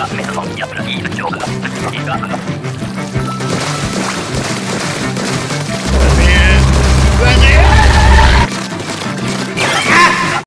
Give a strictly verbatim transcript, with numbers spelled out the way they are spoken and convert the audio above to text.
がメソのやつらに一応が映画